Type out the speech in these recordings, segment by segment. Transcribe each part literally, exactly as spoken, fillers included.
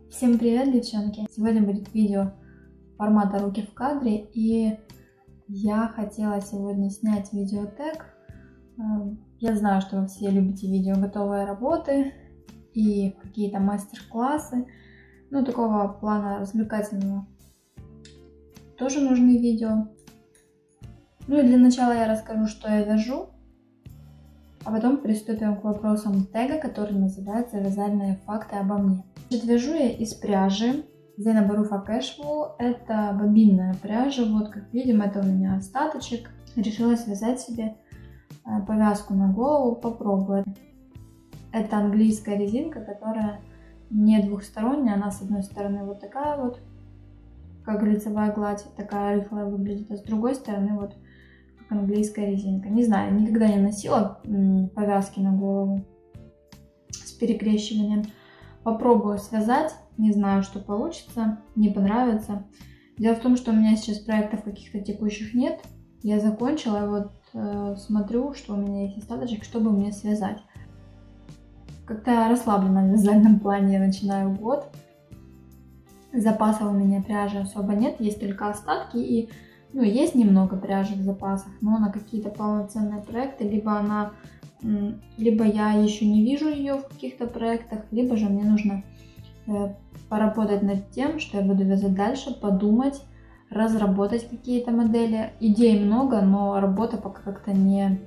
Всем привет, девчонки! Сегодня будет видео формата руки в кадре, и я хотела сегодня снять видеотег. Я знаю, что вы все любите видео готовые работы и какие-то мастер-классы, ну такого плана развлекательного тоже нужны видео. Ну и для начала я расскажу, что я вяжу, а потом приступим к вопросам тега, который называется «Вязальные факты обо мне». Значит, вяжу я из пряжи Zeina Barufa Cashwool. Это бобинная пряжа. Вот как видим, это у меня остаточек. Решила связать себе повязку на голову, попробую. Это английская резинка, которая не двухсторонняя. Она с одной стороны вот такая вот, как лицевая гладь, такая рыхлая выглядит, а с другой стороны вот как английская резинка. Не знаю, никогда не носила повязки на голову с перекрещиванием. Попробую связать, не знаю, что получится, не понравится. Дело в том, что у меня сейчас проектов каких-то текущих нет. Я закончила, и вот э, смотрю, что у меня есть остаточек, чтобы мне связать. Как-то расслабленно в вязальном плане я начинаю год. Запаса у меня пряжи особо нет, есть только остатки, и ну, есть немного пряжи в запасах, но на какие-то полноценные проекты, либо она... либо я еще не вижу ее в каких-то проектах, либо же мне нужно э, поработать над тем, что я буду вязать дальше, подумать, разработать какие-то модели. Идей много, но работа пока как-то не,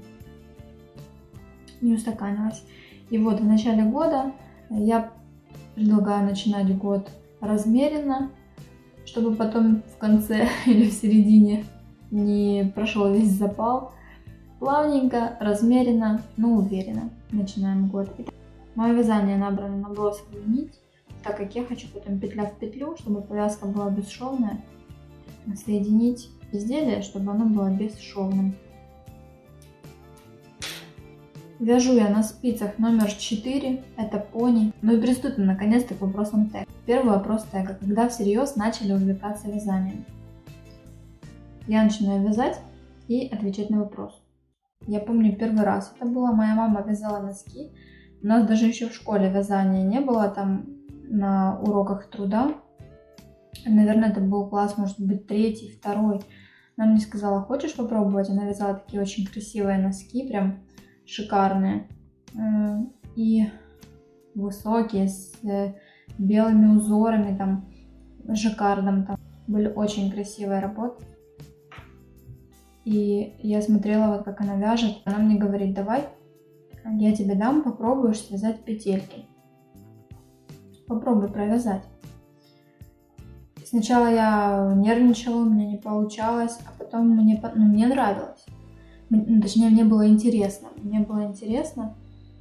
не устаканилась. И вот в начале года я предлагаю начинать год размеренно, чтобы потом в конце или в середине не прошел весь запал. Плавненько, размеренно, но уверенно начинаем год. Итак, мое вязание набрано на бросовую нить, так как я хочу потом петля в петлю, чтобы повязка была бесшовная, соединить изделие, чтобы оно было бесшовным. Вяжу я на спицах номер четыре, это пони. Ну и приступим наконец-то к вопросам тега. Первый вопрос тега: когда всерьез начали увлекаться вязанием? Я начинаю вязать и отвечать на вопрос. Я помню, первый раз это было, моя мама вязала носки. У нас даже еще в школе вязания не было, там на уроках труда. Наверное, это был класс, может быть, третий, второй. Она мне сказала: хочешь попробовать? Она вязала такие очень красивые носки, прям шикарные. И высокие, с белыми узорами, там, жаккардом. Там были очень красивые работы. И я смотрела, вот как она вяжет. Она мне говорит: давай, я тебе дам, попробуешь связать петельки. Попробуй провязать. Сначала я нервничала, у меня не получалось, а потом мне, ну, мне нравилось. Точнее, мне было интересно. Мне было интересно.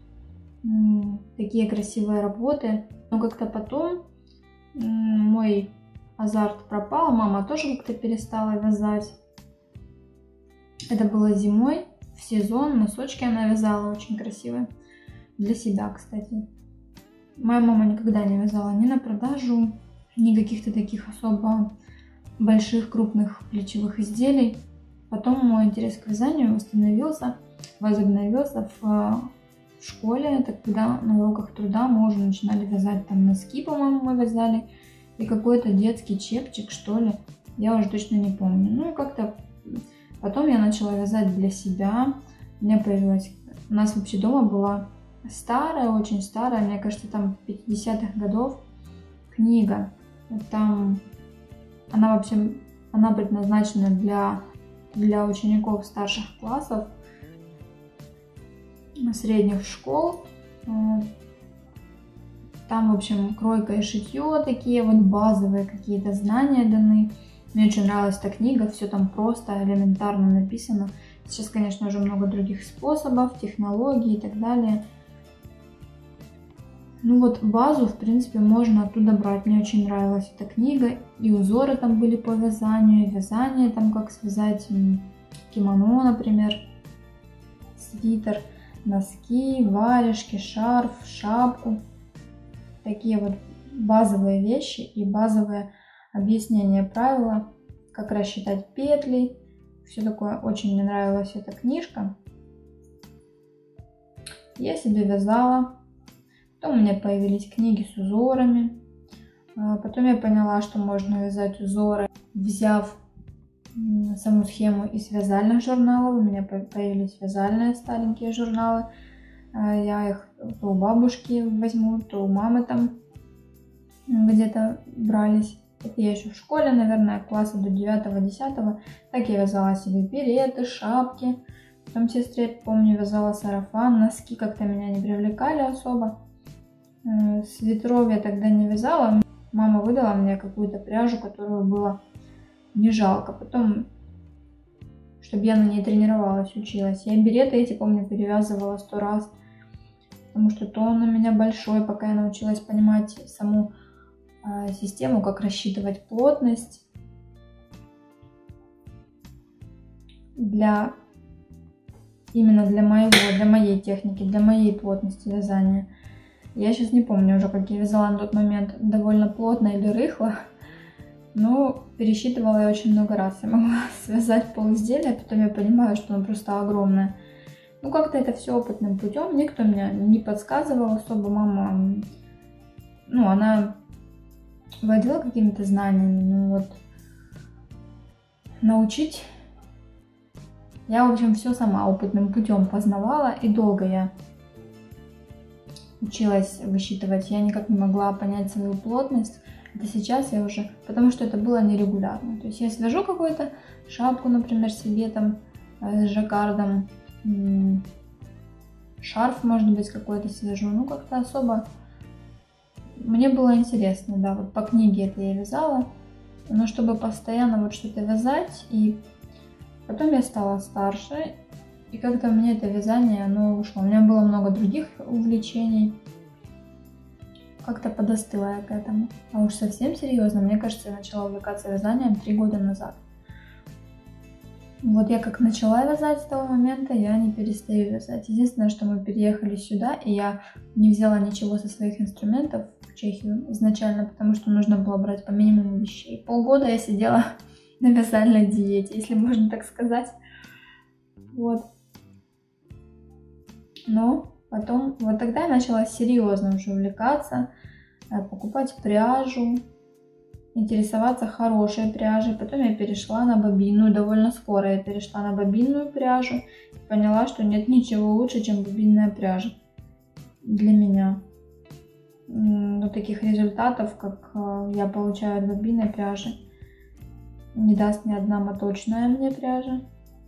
Такие красивые работы. Но как-то потом мой азарт пропал. Мама тоже как-то перестала вязать. Это было зимой, в сезон, носочки она вязала очень красивые. Для себя, кстати. Моя мама никогда не вязала ни на продажу, ни каких-то таких особо больших, крупных плечевых изделий. Потом мой интерес к вязанию восстановился, возобновился в, в школе. Это когда на уроках труда мы уже начинали вязать там носки, по-моему, мы вязали. И какой-то детский чепчик, что ли. Я уже точно не помню. Ну и как-то... Потом я начала вязать для себя. У меня появилась... У нас вообще дома была старая, очень старая, мне кажется, там пятидесятых годов книга. Там она вообще... Она предназначена для, для учеников старших классов, средних школ. Там, в общем, кройка и шитье, такие вот базовые какие-то знания даны. Мне очень нравилась эта книга, все там просто, элементарно написано. Сейчас, конечно, уже много других способов, технологий и так далее. Ну вот базу, в принципе, можно оттуда брать. Мне очень нравилась эта книга. И узоры там были по вязанию, и вязание там, как связать кимоно, например, свитер, носки, варежки, шарф, шапку. Такие вот базовые вещи и базовые объяснение правила, как рассчитать петли, все такое. Очень мне нравилась эта книжка. Я себе вязала. Потом у меня появились книги с узорами. Потом я поняла, что можно вязать узоры, взяв саму схему из вязальных журналов. У меня появились вязальные старенькие журналы. Я их то у бабушки возьму, то у мамы там где-то брались. Это я еще в школе, наверное, класса до девятого-десятого. Так я вязала себе береты, шапки. Потом сестре, помню, вязала сарафан, носки как-то меня не привлекали особо. Свитеров я тогда не вязала. Мама выдала мне какую-то пряжу, которую было не жалко. Потом, чтобы я на ней тренировалась, училась. Я береты эти, помню, перевязывала сто раз. Потому что тон у меня большой, пока я научилась понимать саму э, систему, как рассчитывать плотность для именно для моего, для моей техники, для моей плотности вязания. Я сейчас не помню уже, как я вязала на тот момент, довольно плотно или рыхло, но пересчитывала я очень много раз. Я могла связать полизделия, потом я понимаю, что оно просто огромное. Ну, как-то это все опытным путем, никто меня не подсказывал особо, мама, ну, она владела какими-то знаниями, ну вот, научить, я, в общем, все сама опытным путем познавала, и долго я училась высчитывать, я никак не могла понять свою плотность. Это сейчас я уже, потому что это было нерегулярно. То есть я свяжу какую-то шапку, например, себе там с жаккардом, шарф, может быть, какой-то свяжу, ну как-то особо мне было интересно, да, вот по книге это я вязала, но чтобы постоянно вот что-то вязать, и потом я стала старше, и как-то мне это вязание, оно ушло. У меня было много других увлечений. Как-то подостыла я к этому. А уж совсем серьезно, мне кажется, я начала увлекаться вязанием три года назад. Вот я как начала вязать с того момента, я не перестаю вязать. Единственное, что мы переехали сюда, и я не взяла ничего со своих инструментов в Чехию изначально, потому что нужно было брать по минимуму вещей. Полгода я сидела на вязальной диете, если можно так сказать. Вот. Но потом, вот тогда я начала серьезно уже увлекаться, покупать пряжу, интересоваться хорошей пряжей. Потом я перешла на бобинную, довольно скоро я перешла на бобинную пряжу и поняла, что нет ничего лучше, чем бобинная пряжа для меня. Но таких результатов, как я получаю от бобинной пряжи, не даст ни одна моточная мне пряжа.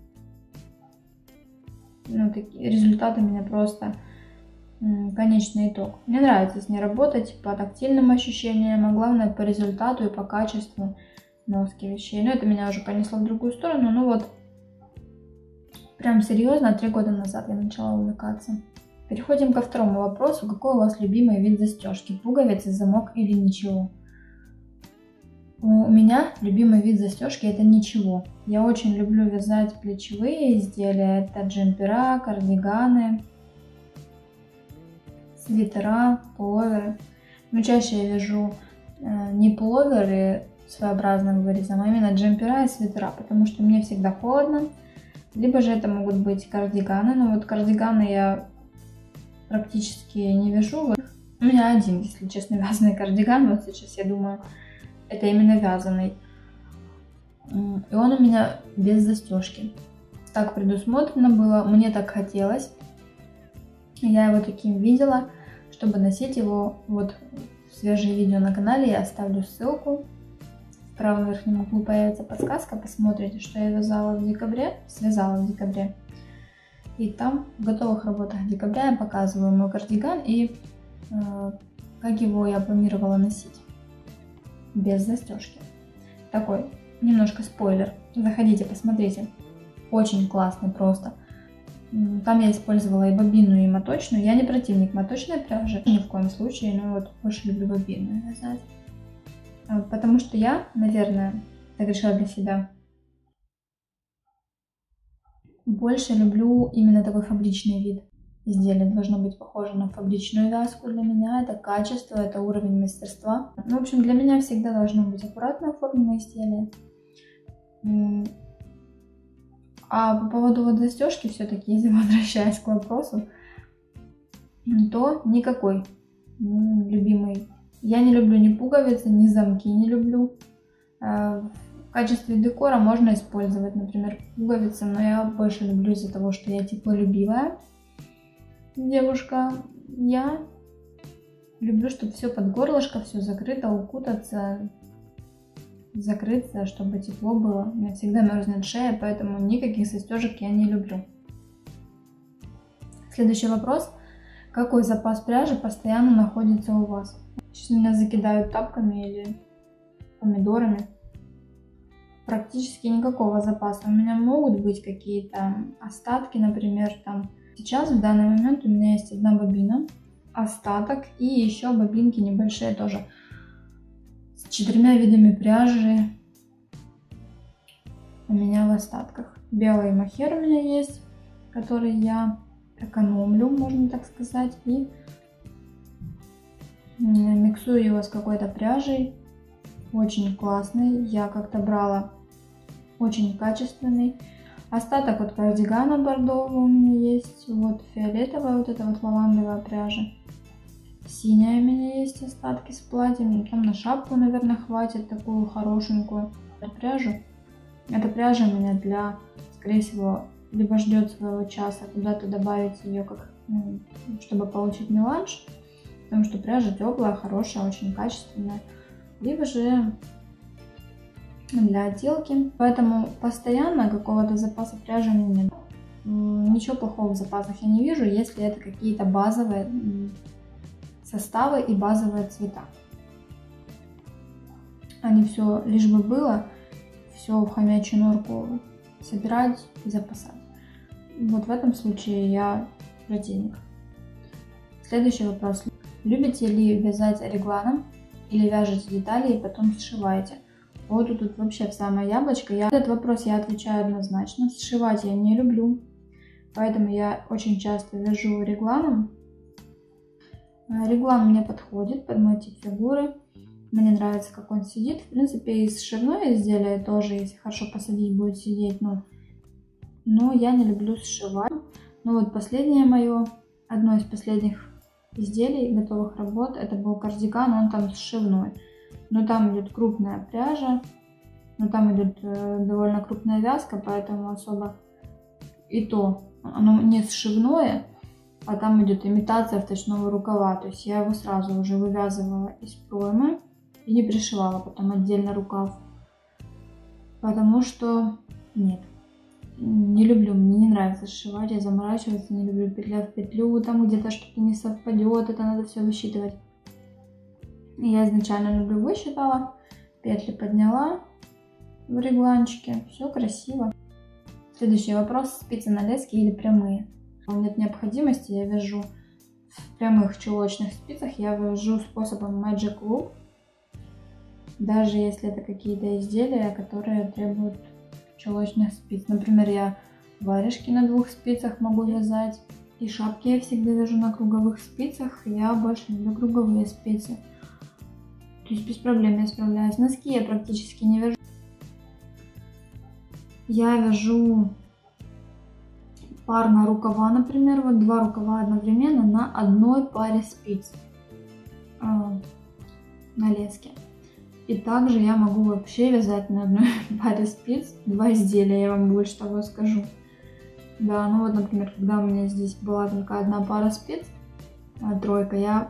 Ну, такие результаты меня просто конечный итог. Мне нравится с ней работать по тактильным ощущениям, а главное по результату и по качеству носки вещей. Но это меня уже понесло в другую сторону. Ну вот, прям серьезно, три года назад я начала увлекаться. Переходим ко второму вопросу. Какой у вас любимый вид застежки? Пуговицы, замок или ничего? У меня любимый вид застежки — это ничего. Я очень люблю вязать плечевые изделия. Это джемпера, кардиганы, свитера, пуловеры. Но чаще я вяжу э, не пуловеры своеобразным вырезом, а именно джемпера и свитера, потому что мне всегда холодно. Либо же это могут быть кардиганы. Но вот кардиганы я практически не вяжу. У меня один, если честно, вязаный кардиган. Вот сейчас я думаю, это именно вязаный. И он у меня без застежки. Так предусмотрено было, мне так хотелось. Я его таким видела, чтобы носить его. Вот свежее видео на канале, я оставлю ссылку. В правом верхнем углу появится подсказка, посмотрите, что я вязала в декабре, связала в декабре. И там в готовых работах декабря я показываю мой кардиган и э, как его я планировала носить. Без застежки. Такой немножко спойлер. Заходите, посмотрите. Очень классный просто. Там я использовала и бобинную, и моточную. Я не противник моточной пряжи, ни в коем случае, но вот больше люблю бобинную вязать. Потому что я, наверное, так решила для себя, больше люблю именно такой фабричный вид. Изделие должно быть похоже на фабричную вязку для меня. Это качество, это уровень мастерства. Ну, в общем, для меня всегда должно быть аккуратно оформленное изделие. А по поводу вот застежки, все-таки, если возвращаясь к вопросу, то никакой любимый Я не люблю ни пуговицы, ни замки не люблю. В качестве декора можно использовать, например, пуговицы, но я больше люблю из-за того, что я теплолюбивая девушка. Я люблю, чтобы все под горлышко, все закрыто, укутаться, закрыться, чтобы тепло было. У меня всегда мерзнет шея, поэтому никаких застежек я не люблю. Следующий вопрос. Какой запас пряжи постоянно находится у вас? Сейчас меня закидают тапками или помидорами. Практически никакого запаса. У меня могут быть какие-то остатки, например, там. Сейчас в данный момент у меня есть одна бобина, остаток и еще бобинки небольшие тоже с четырьмя видами пряжи у меня в остатках. Белый мохер у меня есть, который я экономлю, можно так сказать, и миксую его с какой-то пряжей. Очень классный. Я как-то брала очень качественный. Остаток от кардигана бордового у меня есть. Вот фиолетовая, вот эта вот лавандовая пряжа. Синяя у меня есть остатки с платьем. Там на шапку, наверное, хватит такую хорошенькую пряжу. Эта пряжа у меня для, скорее всего, либо ждет своего часа, куда-то добавить ее, как, ну, чтобы получить меланж. Потому что пряжа теплая, хорошая, очень качественная. Либо же для отделки. Поэтому постоянно какого-то запаса пряжи у меня нет. Ничего плохого в запасах я не вижу, если это какие-то базовые составы и базовые цвета. А не все лишь бы было, все в хомячью норку собирать и запасать. Вот в этом случае я противник. Следующий вопрос. Любите ли вязать регланом или вяжете детали и потом сшиваете? Вот тут, тут вообще в самое яблочко. Я, этот вопрос я отвечаю однозначно. Сшивать я не люблю, поэтому я очень часто вяжу регланом. Реглан мне подходит под мой тип фигуры. Мне нравится, как он сидит. В принципе, и сшивное изделие тоже, если хорошо посадить, будет сидеть. Но, но я не люблю сшивать. Ну вот последнее мое, одно из последних изделий, готовых работ, это был кардиган, он там сшивной. Но там идет крупная пряжа, но там идет э, довольно крупная вязка, поэтому особо и то, оно не сшивное, а там идет имитация вточного рукава. То есть я его сразу уже вывязывала из проймы и не пришивала потом отдельно рукав. Потому что нет, не люблю, мне не нравится сшивать, я заморачиваться не люблю, петля в петлю, там где-то что-то не совпадет, это надо все высчитывать. Я изначально люблю, высчитала, петли подняла в регланчике, все красиво. Следующий вопрос: спицы на леске или прямые? Нет необходимости, я вяжу в прямых чулочных спицах, я вяжу способом Magic Loop, даже если это какие-то изделия, которые требуют чулочных спиц. Например, я варежки на двух спицах могу вязать, и шапки я всегда вяжу на круговых спицах, я больше люблю круговые спицы. То есть без проблем я справляюсь. Носки я практически не вяжу. Я вяжу парно рукава, например, вот два рукава одновременно на одной паре спиц э, на леске. И также я могу вообще вязать на одной паре спиц два изделия, я вам больше того скажу. Да, ну вот, например, когда у меня здесь была только одна пара спиц, тройка, я,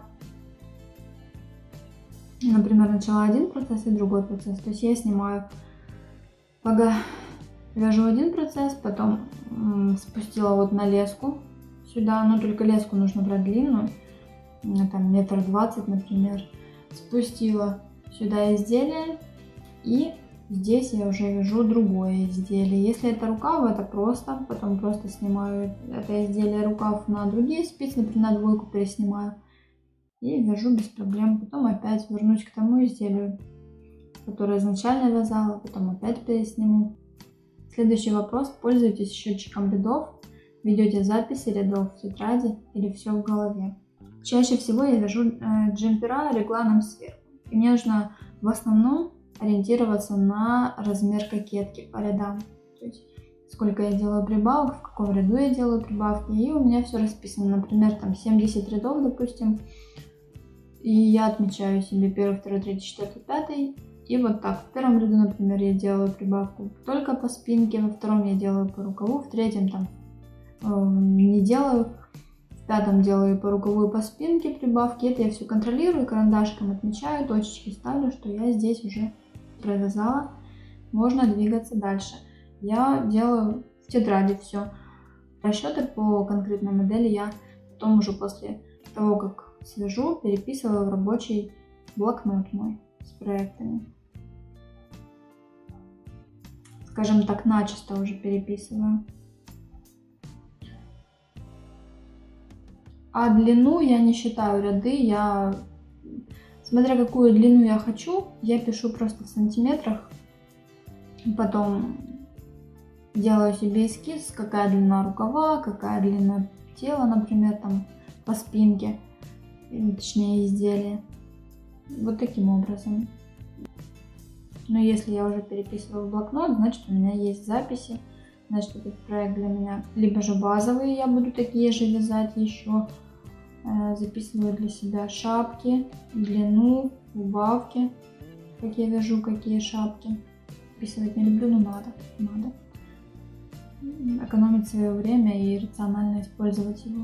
например, начала один процесс и другой процесс. То есть я снимаю, пока вяжу один процесс, потом м, спустила вот на леску сюда, но только леску нужно брать длинную, там метр двадцать, например, спустила сюда изделие, и здесь я уже вяжу другое изделие. Если это рукав, это просто, потом просто снимаю это изделие рукав на другие спицы, например, на двойку переснимаю и вяжу без проблем. Потом опять вернусь к тому изделию, которое изначально вязала, потом опять пересниму. Следующий вопрос: пользуетесь счетчиком рядов, ведете записи рядов в тетради или все в голове? Чаще всего я вяжу э, джемпера регланом сверху, и мне нужно в основном ориентироваться на размер кокетки по рядам. То есть сколько я делаю прибавок, в каком ряду я делаю прибавки, и у меня все расписано. Например, там семьдесят рядов, допустим, И я отмечаю себе первый, второй, третий, четвертый, пятый. И вот так. В первом ряду, например, я делаю прибавку только по спинке, во втором я делаю по рукаву, в третьем там э, не делаю, в пятом делаю по рукаву и по спинке прибавки. Это я все контролирую, карандашком отмечаю, точечки ставлю, что я здесь уже провязала. Можно двигаться дальше. Я делаю в тетради все. Расчеты по конкретной модели я потом уже после того, как свяжу, переписываю в рабочий блокнот мой с проектами. Скажем так, начисто уже переписываю. А длину я не считаю ряды, я, смотря какую длину я хочу, я пишу просто в сантиметрах. Потом делаю себе эскиз, какая длина рукава, какая длина тела, например, там по спинке, точнее изделия. Вот таким образом. Но если я уже переписываю в блокнот, значит у меня есть записи, значит этот проект для меня. Либо же базовые, я буду такие же вязать еще. Записываю для себя шапки, длину, убавки, как я вяжу, какие шапки. Записывать не люблю, но надо, надо. Экономить свое время и рационально использовать его.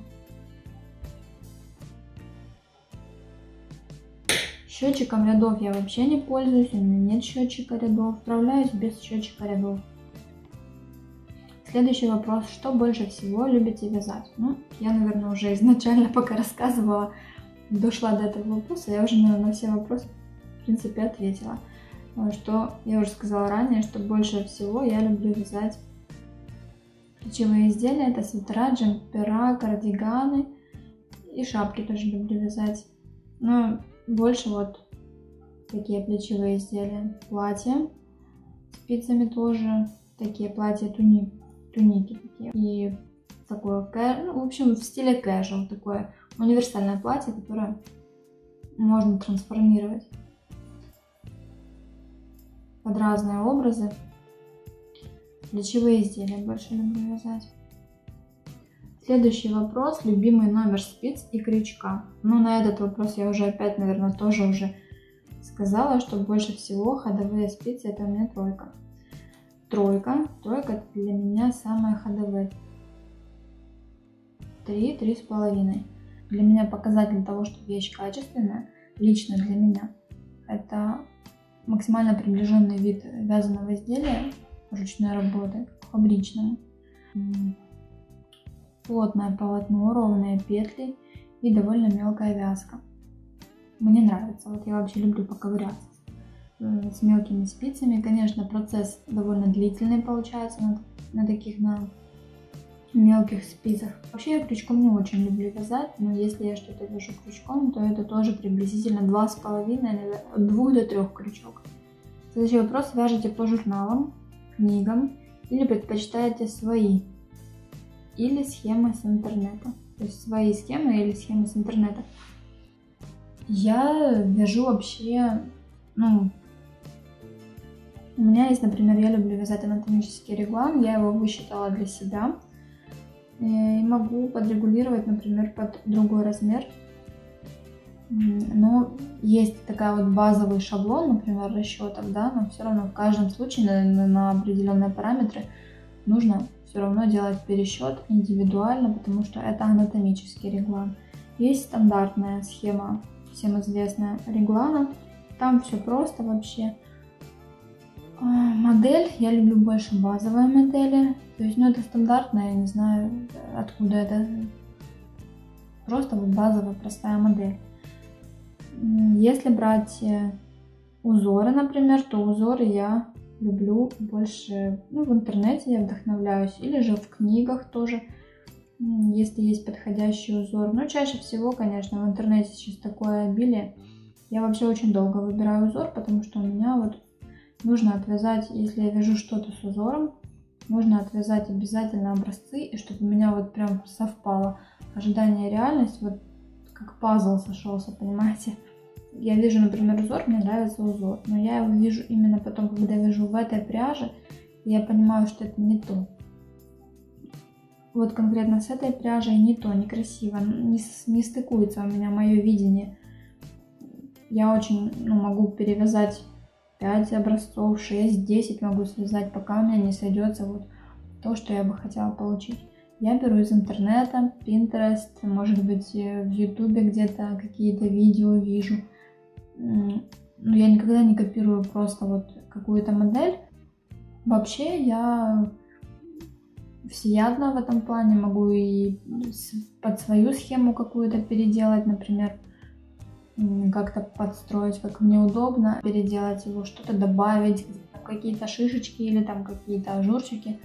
Счетчиком рядов я вообще не пользуюсь, у меня нет счетчика рядов, справляюсь без счетчика рядов. Следующий вопрос: что больше всего любите вязать? Ну, я, наверное, уже изначально, пока рассказывала, дошла до этого вопроса, я уже, наверное, на все вопросы, в принципе, ответила. Что я уже сказала ранее, что больше всего я люблю вязать плечевые изделия, это свитера, джемпера, кардиганы и шапки тоже люблю вязать. Но больше вот такие плечевые изделия, платья спицами тоже, такие платья, туни, туники такие. И такое, ну, в общем, в стиле casual, такое универсальное платье, которое можно трансформировать под разные образы. Плечевые изделия больше люблю вязать. Следующий вопрос: любимый номер спиц и крючка. Ну, на этот вопрос я уже опять, наверное, тоже уже сказала, что больше всего ходовые спицы — это у меня тройка. Тройка. Тройка для меня самая ходовая. Три, три с половиной. Для меня показатель того, что вещь качественная, лично для меня, это максимально приближенный вид вязаного изделия ручной работы к фабричному. Плотное полотно, ровные петли и довольно мелкая вязка. Мне нравится, вот я вообще люблю поковыряться с мелкими спицами. Конечно, процесс довольно длительный получается на, на таких на мелких спицах. Вообще я крючком не очень люблю вязать, но если я что-то вяжу крючком, то это тоже приблизительно два с половиной, от двух до трех крючок. Следующий вопрос: вяжете по журналам, книгам или предпочитаете свои? Или схемы с интернета. То есть свои схемы или схемы с интернета. Я вяжу вообще, ну, у меня есть, например, я люблю вязать анатомический реглан, я его высчитала для себя. И могу подрегулировать, например, под другой размер. Но есть такая вот базовый шаблон, например, расчетов, да, но все равно в каждом случае на, на определенные параметры нужно все равно делать пересчет индивидуально, потому что это анатомический реглан. Есть стандартная схема, всем известная, реглана. Там все просто вообще. Модель, я люблю больше базовые модели. То есть, ну, это стандартная, я не знаю, откуда это. Просто вот базовая, простая модель. Если брать узоры, например, то узоры я люблю больше, ну, в интернете я вдохновляюсь, или же в книгах тоже, если есть подходящий узор. Но чаще всего, конечно, в интернете сейчас такое обилие. Я вообще очень долго выбираю узор, потому что у меня вот нужно отвязать, если я вяжу что-то с узором, нужно отвязать обязательно образцы, и чтобы у меня вот прям совпало ожидание и реальность, вот как пазл сошелся, понимаете? Я вижу, например, узор, мне нравится узор, но я его вижу именно потом, когда вяжу в этой пряже, и я понимаю, что это не то. Вот конкретно с этой пряжей не то, некрасиво, не, не стыкуется у меня мое видение Я очень ну, могу перевязать пять образцов, шесть, десять могу связать, пока у меня не сойдется вот то, что я бы хотела получить. Я беру из интернета, Pinterest, может быть, в YouTube где-то какие-то видео вижу. Но я никогда не копирую просто вот какую-то модель. Вообще я всеядна в этом плане, могу и под свою схему какую-то переделать, например, как-то подстроить, как мне удобно, переделать его, что-то добавить, какие-то шишечки или там какие-то ажурчики.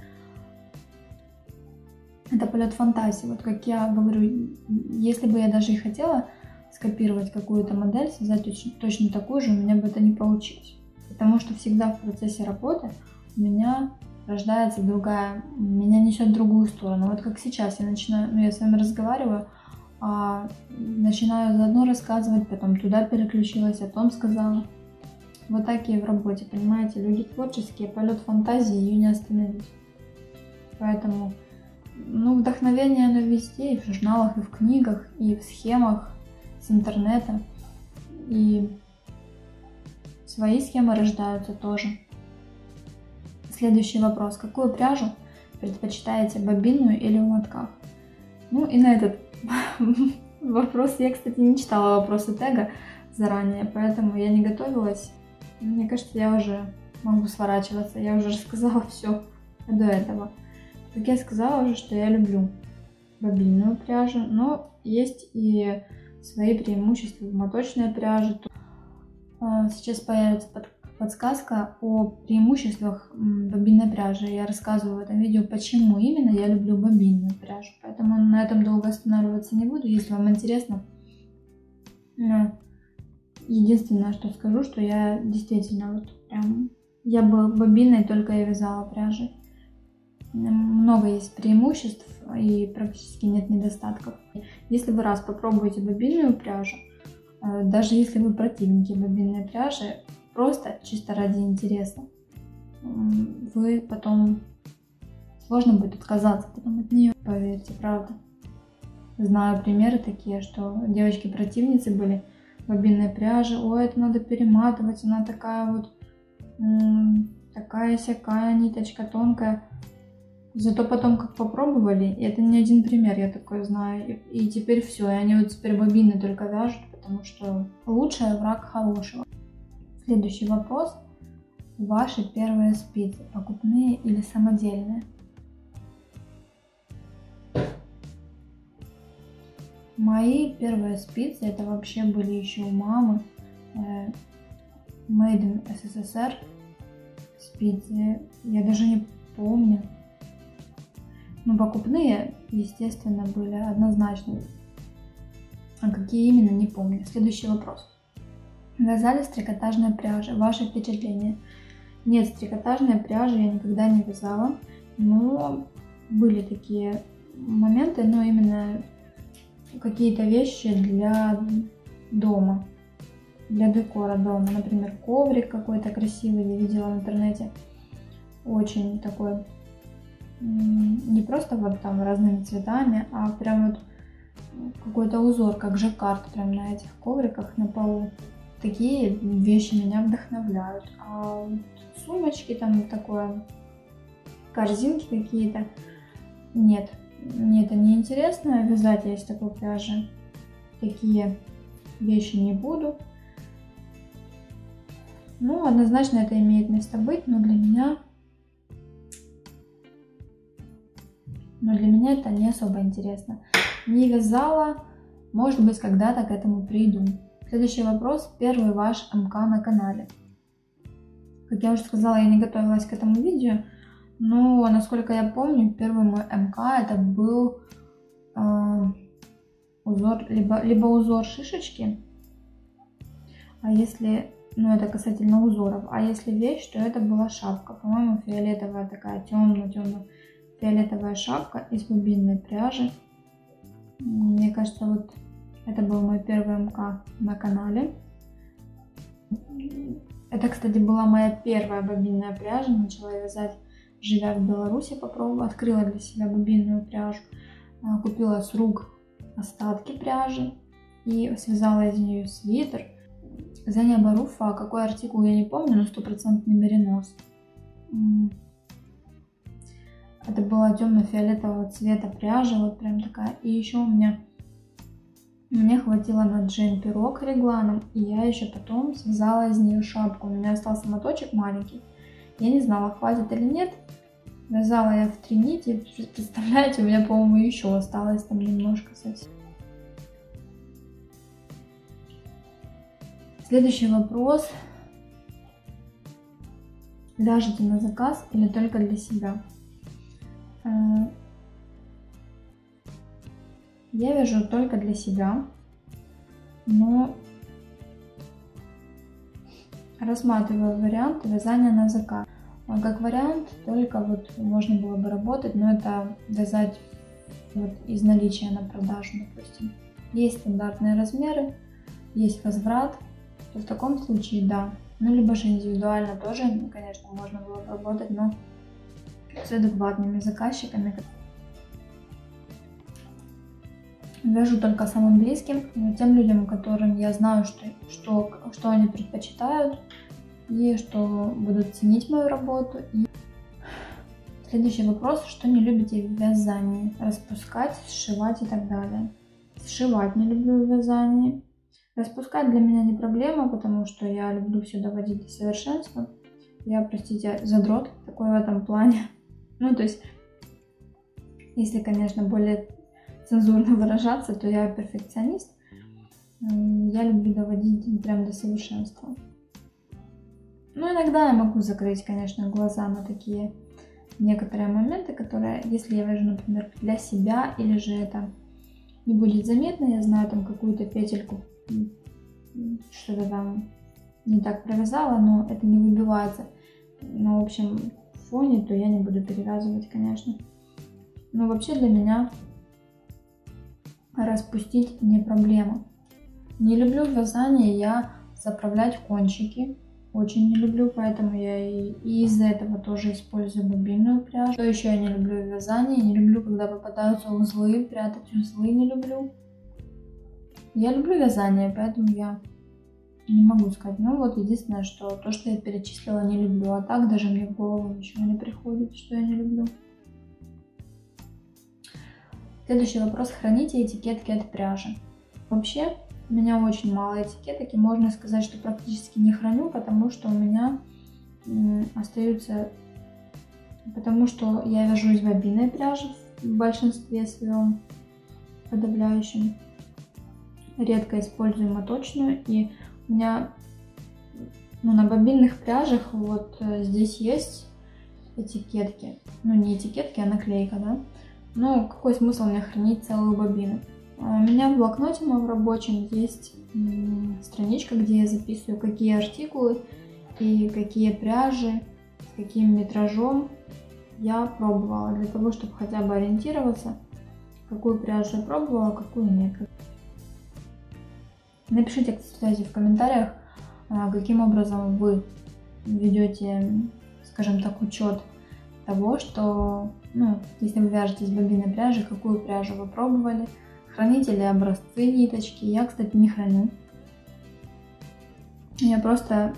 Это полет фантазии. Вот как я говорю, если бы я даже и хотела скопировать какую-то модель, создать точно, точно такую же, у меня бы это не получилось. Потому что всегда в процессе работы у меня рождается другая, меня несет в другую сторону. Вот как сейчас я начинаю, ну я с вами разговариваю, а, начинаю заодно рассказывать, потом туда переключилась, о том сказала. Вот так и в работе, понимаете, люди творческие, полет фантазии, ее не остановить. Поэтому, ну, вдохновение оно везде, и в журналах, и в книгах, и в схемах с интернета. И свои схемы рождаются тоже. Следующий вопрос. Какую пряжу предпочитаете, бобинную или в мотках? Ну и на этот вопрос я, кстати, не читала вопросы тега заранее, поэтому я не готовилась. Мне кажется, я уже могу сворачиваться, я уже рассказала все до этого. Как я сказала уже, что я люблю бобинную пряжу, но есть и свои преимущества в моточной пряже. Сейчас появится подсказка о преимуществах бобинной пряжи. Я рассказываю в этом видео, почему именно я люблю бобинную пряжу. Поэтому на этом долго останавливаться не буду. Если вам интересно, единственное, что скажу, что я действительно вот прям... Я была бобиной, только я вязала пряжей. Много есть преимуществ и практически нет недостатков. Если вы раз попробуете бобинную пряжу, даже если вы противники бобинной пряжи, просто чисто ради интереса, вы потом сложно будет отказаться потом от нее, поверьте, правда. Знаю примеры такие, что девочки-противницы были бобинной пряжи, ой, это надо перематывать, она такая вот, такая-сякая ниточка тонкая. Зато потом, как попробовали, и это не один пример, я такой знаю, и, и теперь все, и они вот теперь бобины только вяжут, потому что лучший враг хорошего. Следующий вопрос. Ваши первые спицы, покупные или самодельные? Мои первые спицы, это вообще были еще у мамы, э, Made in эс эс эс эр спицы, я даже не помню. Но покупные, естественно, были однозначно. А какие именно, не помню. Следующий вопрос. Вязали с трикотажной пряжи. Ваши впечатления? Нет, с трикотажной пряжи я никогда не вязала. Но были такие моменты, но именно какие-то вещи для дома. Для декора дома. Например, коврик какой-то красивый я видела в интернете. Очень такой... Не просто вот там разными цветами, а прям вот какой-то узор, как жаккард прям на этих ковриках на полу. Такие вещи меня вдохновляют. А сумочки там такое, корзинки какие-то, нет. Мне это не интересно. Вязать я из такой пряжи такие вещи не буду. Ну, однозначно это имеет место быть, но для меня... Но для меня это не особо интересно. Не вязала, может быть, когда-то к этому приду. Следующий вопрос. Первый ваш эм ка на канале. Как я уже сказала, я не готовилась к этому видео, но, насколько я помню, первый мой эм ка это был э, узор, либо, либо узор шишечки, а если, ну это касательно узоров, а если вещь, то это была шапка, по-моему, фиолетовая такая, темно-темно. Фиолетовая шапка из бобинной пряжи. Мне кажется, вот это был мой первый эм ка на канале. Это, кстати, была моя первая бобинная пряжа. Начала вязать, живя в Беларуси, попробовала. Открыла для себя бобинную пряжу. Купила с рук остатки пряжи и связала из нее свитер. Зеня Баруфа, какой артикул я не помню, но стопроцентный меринос. Это была темно-фиолетового цвета пряжа, вот прям такая. И еще у меня, мне хватило на джемперок регланом, и я еще потом связала из нее шапку. У меня остался моточек маленький. Я не знала, хватит или нет. Вязала я в три нити. Представляете, у меня, по-моему, еще осталось там немножко совсем. Следующий вопрос. Вяжете на заказ или только для себя? Я вяжу только для себя, но рассматриваю варианты вязания на заказ. Как вариант, только вот можно было бы работать, но это вязать вот из наличия на продажу, допустим. Есть стандартные размеры, есть возврат, то в таком случае да. Ну, либо же индивидуально тоже, конечно, можно было бы работать, но с адекватными заказчиками. Вяжу только самым близким, тем людям, которым я знаю, что, что, что они предпочитают и что будут ценить мою работу. И следующий вопрос: что не любите в вязании? Распускать, сшивать и так далее. Сшивать не люблю в вязании. Распускать для меня не проблема, потому что я люблю все доводить до совершенства. Я, простите, задрот такой в этом плане. Ну, то есть, если, конечно, более цензурно выражаться, то я перфекционист. Я люблю доводить прям до совершенства. Ну, иногда я могу закрыть, конечно, глаза на такие некоторые моменты, которые, если я вяжу, например, для себя, или же это не будет заметно, я знаю там какую-то петельку, что-то там не так провязала, но это не выбивается на общем фоне, то я не буду перевязывать, конечно. Но вообще для меня распустить не проблема. Не люблю в вязании я заправлять кончики. Очень не люблю, поэтому я и, и из-за этого тоже использую бобинную пряжу. Что еще я не люблю в вязании? Не люблю, когда попадаются узлы, прятать узлы не люблю. Я люблю вязание, поэтому я не могу сказать. Ну вот единственное, что то, что я перечислила, не люблю. А так даже мне в голову ничего не приходит, что я не люблю. Следующий вопрос. Храните этикетки от пряжи? Вообще, у меня очень мало этикеток, и можно сказать, что практически не храню, потому что у меня остаются... Потому что я вяжу из бобинной пряжи в большинстве своем, подавляющем. Редко использую моточную, и у меня ну, на бобинных пряжах вот здесь есть этикетки. Ну, не этикетки, а наклейка, да? Ну, какой смысл мне хранить целую бобину? У меня в блокноте моем рабочем есть страничка, где я записываю, какие артикулы и какие пряжи, с каким метражом я пробовала, для того, чтобы хотя бы ориентироваться, какую пряжу я пробовала, какую нет. Напишите, кстати, в комментариях, каким образом вы ведете, скажем так, учет того, что, ну, если вы вяжете из бобинной пряжи, какую пряжу вы пробовали, храните ли образцы ниточки. Я, кстати, не храню. Я просто,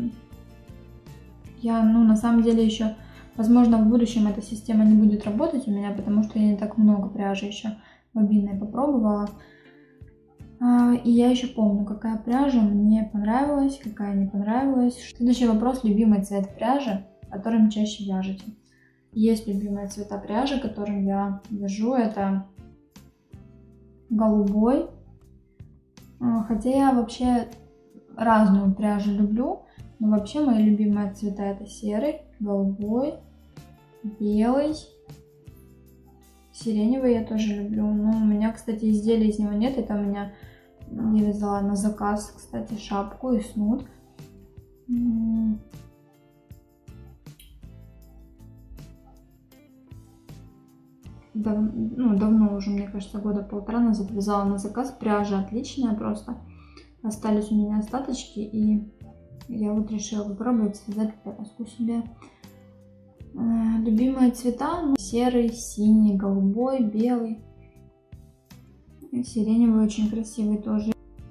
я, ну, на самом деле еще, возможно, в будущем эта система не будет работать у меня, потому что я не так много пряжи еще бобинной попробовала. И я еще помню, какая пряжа мне понравилась, какая не понравилась. Следующий вопрос. Любимый цвет пряжи, которым чаще вяжете? Есть любимые цвета пряжи, которым я вяжу. Это голубой. Хотя я вообще разную пряжу люблю. Но вообще мои любимые цвета это серый, голубой, белый. Сиреневый я тоже люблю. Но у меня, кстати, изделий из него нет. Это у меня... Я вязала на заказ, кстати, шапку и снуд. Дав... Ну, давно уже, мне кажется, года полтора назад вязала на заказ. Пряжа отличная просто. Остались у меня остаточки, и я вот решила попробовать связать пряжку себе. Любимые цвета: ну, серый, синий, голубой, белый. Сиреневый очень красивый тоже.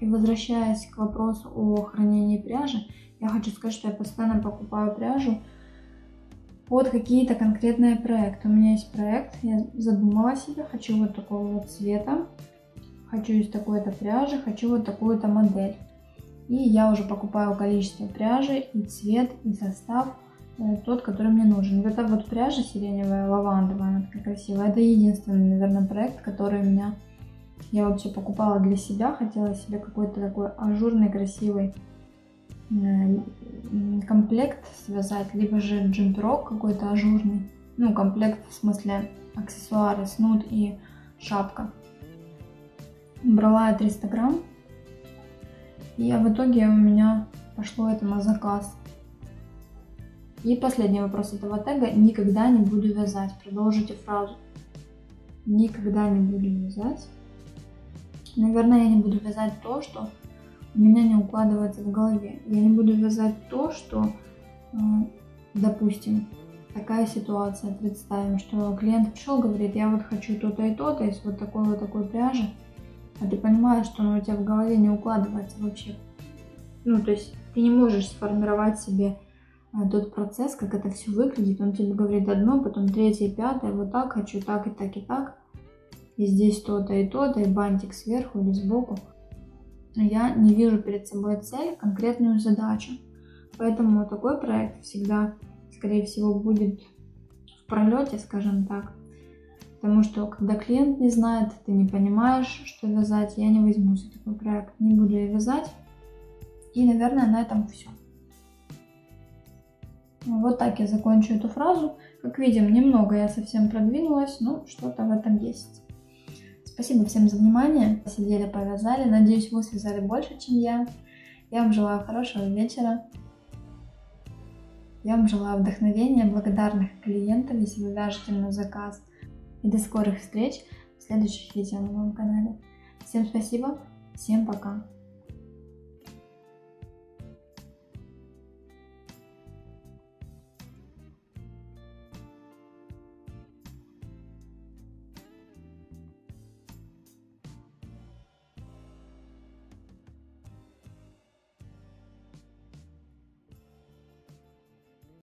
И возвращаясь к вопросу о хранении пряжи, я хочу сказать, что я постоянно покупаю пряжу под какие-то конкретные проекты. У меня есть проект, я задумала себе, хочу вот такого вот цвета, хочу из такой-то пряжи, хочу вот такую-то модель. И я уже покупаю количество пряжи, и цвет, и состав, э, тот, который мне нужен. Вот эта вот пряжа сиреневая, лавандовая, она такая красивая. Это единственный, наверное, проект, который у меня я вообще покупала для себя. Хотела себе какой-то такой ажурный, красивый э, комплект связать, либо же джемперок какой-то ажурный. Ну, комплект в смысле аксессуары, снуд и шапка. Брала я триста грамм. И в итоге у меня пошло это на заказ. И последний вопрос этого тега. Никогда не буду вязать. Продолжите фразу. Никогда не буду вязать. Наверное, я не буду вязать то, что у меня не укладывается в голове. Я не буду вязать то, что, допустим, такая ситуация. Представим, что клиент пришел, говорит, я вот хочу то-то и то-то из вот такой вот такой пряжи. А ты понимаешь, что оно у тебя в голове не укладывается вообще. Ну, то есть ты не можешь сформировать себе а, тот процесс, как это все выглядит. Он тебе говорит одно, потом третье, пятое, вот так хочу, так и так и так. И здесь то-то и то-то, и бантик сверху или сбоку. Я не вижу перед собой цель, конкретную задачу. Поэтому такой проект всегда, скорее всего, будет в пролете, скажем так. Потому что, когда клиент не знает, ты не понимаешь, что вязать, я не возьмусь за такой проект, не буду я вязать. И, наверное, на этом все. Вот так я закончу эту фразу. Как видим, немного я совсем продвинулась, но что-то в этом есть. Спасибо всем за внимание. Сидели, повязали. Надеюсь, вы связали больше, чем я. Я вам желаю хорошего вечера. Я вам желаю вдохновения, благодарных клиентов, если вы вяжете на заказ. И до скорых встреч в следующих видео на моем канале. Всем спасибо, всем пока.